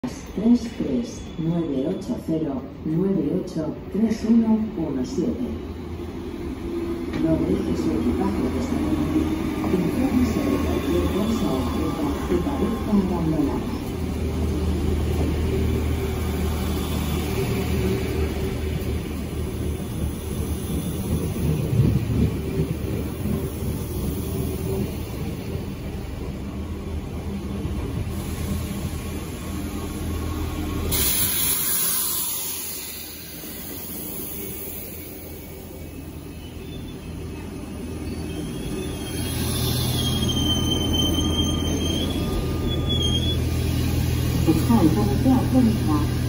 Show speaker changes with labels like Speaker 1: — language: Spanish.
Speaker 1: 33-980-983117. No deje su equipaje desatendido. Infórmese de cualquier cosa o objeto que parezca abandonado.
Speaker 2: 不看他们不要问他。